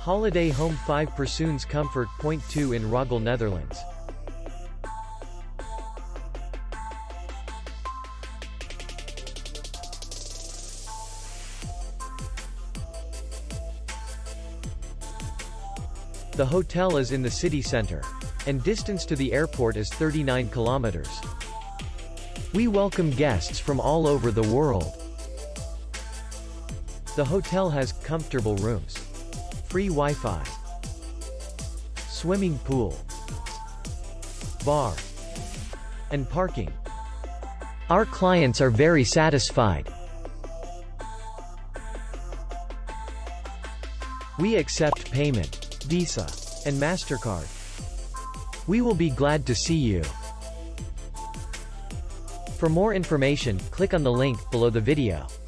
Holiday Home 5 Persoons Comfort.2 in Roggel, Netherlands. The hotel is in the city center, and distance to the airport is 39 kilometers. We welcome guests from all over the world. The hotel has comfortable rooms, free Wi-Fi, swimming pool, bar, and parking. Our clients are very satisfied. We accept payment, Visa, and MasterCard. We will be glad to see you. For more information, click on the link below the video.